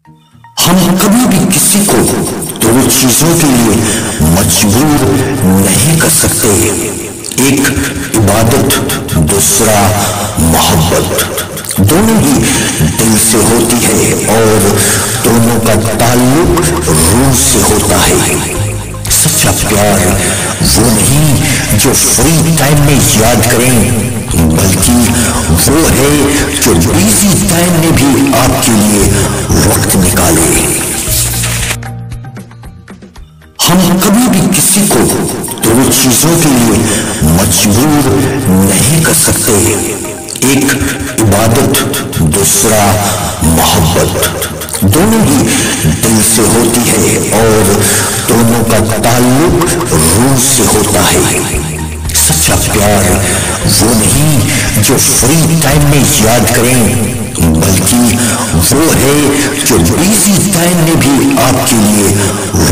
ہم کبھی بھی کسی کو دو چیزوں کے لیے مجبور نہیں کر سکتے، ایک عبادت، دوسرا محبت۔ دونوں ہی دل سے ہوتی ہے اور دونوں کا تعلق روح سے ہوتا ہے۔ سچا پیار وہ نہیں جو فری ٹائم میں یاد کریں، بلکہ وہ ہے جو بیزی ٹائم میں بھی آپ کے لیے وقت نکالے۔ ہم کبھی بھی کسی کو دو چیزوں کے لیے مجبور نہیں کر سکتے، ایک عبادت، دوسرا محبت۔ دونوں ہی دل سے ہوتی ہے اور دونوں کا تعلق روح سے ہوتا ہے۔ سچا پیار وہ نہیں جو فری ٹائم میں یاد کریں، بلکہ وہ ہے جو بیزی ٹائم میں بھی آپ کے لیے